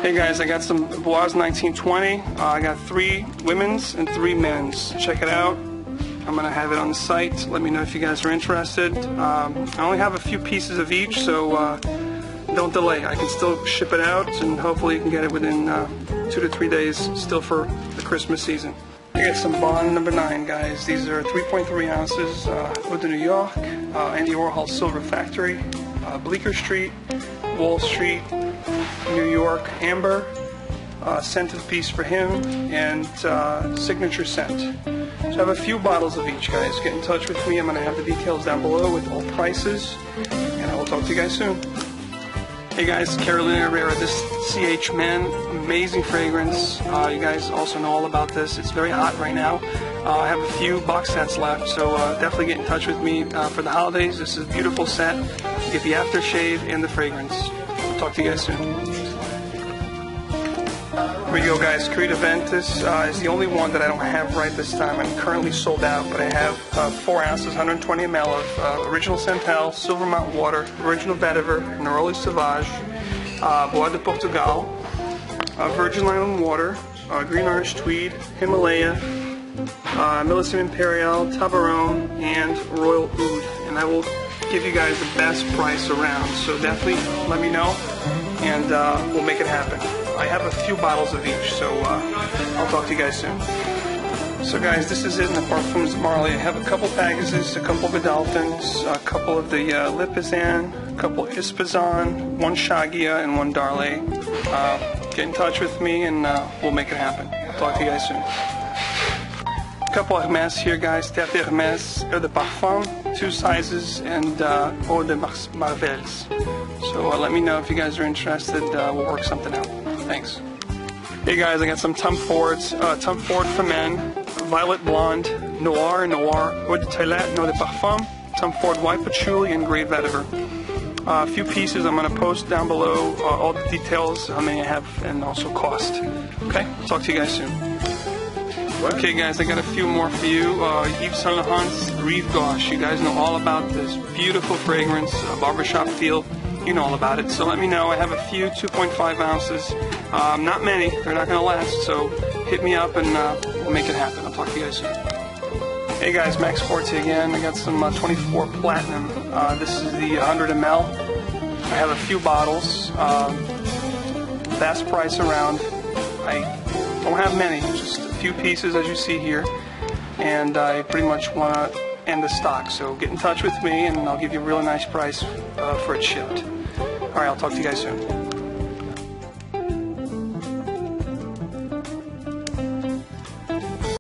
Hey guys, I got some Boaz 1920. I got 3 women's and 3 men's. Check it out. I'm going to have it on the site. Let me know if you guys are interested. I only have a few pieces of each, so don't delay. I can still ship it out, and hopefully you can get it within 2 to 3 days, still for the Christmas season. I got some Bond number 9, guys. These are 3.3 ounces. Eau de New York, Andy Warhol Silver Factory, Bleecker Street, Wall Street, New York Amber, scent of peace for him, and signature scent. So I have a few bottles of each, guys. Get in touch with me. I'm going to have the details down below with all prices, and I will talk to you guys soon. Hey guys, Carolina Herrera, this CH Men, amazing fragrance. You guys also know all about this. It's very hot right now. I have a few box sets left, so definitely get in touch with me for the holidays. This is a beautiful set. You get the aftershave and the fragrance. I'll talk to you guys soon. Here we go, guys. Creed Aventus is the only one that I don't have right this time. I'm currently sold out, but I have 4 ounces, 120 ml of original Santal, Silver Mountain Water, original Vetiver, Neroli Sauvage, Bois de Portugal, Virgin Island Water, Green Orange Tweed, Himalaya, Millésime Imperial, Tabaron, and Royal Oud. And I will give you guys the best price around. So definitely let me know, and we'll make it happen. I have a few bottles of each, so I'll talk to you guys soon. So guys, this is it in the Parfums Marley. I have a couple packages, a couple Godolphins, a couple of the Lipizan, a couple Ispizan, 1 Shagia, and 1 Darley. Get in touch with me, and we'll make it happen. I'll talk to you guys soon. A couple of Hermes here, guys. Terre de Hermes, Eau de Parfum, 2 sizes, and Eau de Marvels. So let me know if you guys are interested. We'll work something out. Thanks. Hey guys, I got some Tom Fords. Tom Ford for men, Violet Blonde, Noir, Eau de Toilette, Eau de Parfum, Tom Ford White Patchouli, and Grey Vetiver. A few pieces I'm going to post down below, all the details, how many I have, and also cost. Okay, talk to you guys soon. Okay guys, I got a few more for you. Yves Saint Laurent's Rive Gauche. You guys know all about this beautiful fragrance, barbershop feel. You know all about it, so let me know. I have a few 2.5 ounces. Not many, they're not going to last, so hit me up and we'll make it happen. I'll talk to you guys soon. Hey guys, Max Forte again. I got some 24 Platinum. This is the 100 ml. I have a few bottles. Best price around. I don't have many, just a few pieces as you see here, and I pretty much want to end the stock, so get in touch with me and I'll give you a really nice price for it shipped. Alright, I'll talk to you guys soon.